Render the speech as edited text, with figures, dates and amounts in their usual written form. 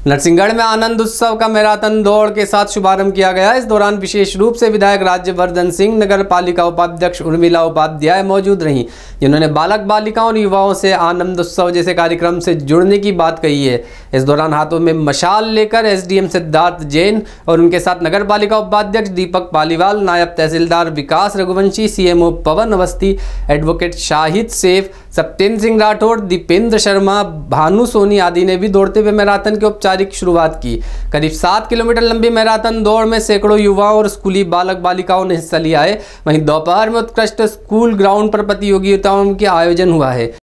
नरसिंहगढ़ में आनंद उत्सव का मैराथन दौड़ के साथ शुभारंभ किया गया। इस दौरान विशेष रूप से विधायक राज्यवर्धन सिंह, नगर पालिका उपाध्यक्ष उर्मिला उपाध्याय मौजूद रहीं, जिन्होंने बालक बालिकाओं और युवाओं से आनंद उत्सव जैसे कार्यक्रम से जुड़ने की बात कही है। इस दौरान हाथों में मशाल लेकर एसडीएम सिद्धार्थ जैन और उनके साथ नगर पालिका उपाध्यक्ष दीपक पालीवाल, नायब तहसीलदार विकास रघुवंशी, सीएमओ पवन अवस्थी, एडवोकेट शाहिद सेफ, सत्येंद्र सिंह राठौड़, दीपेंद्र शर्मा, भानु सोनी आदि ने भी दौड़ते हुए मैराथन की औपचारिक शुरुआत की। करीब 7 किलोमीटर लंबी मैराथन दौड़ में सैकड़ों युवाओं और स्कूली बालक बालिकाओं ने हिस्सा लिया है। वहीं दोपहर में उत्कृष्ट स्कूल ग्राउंड पर प्रतियोगिताओं के आयोजन हुआ है।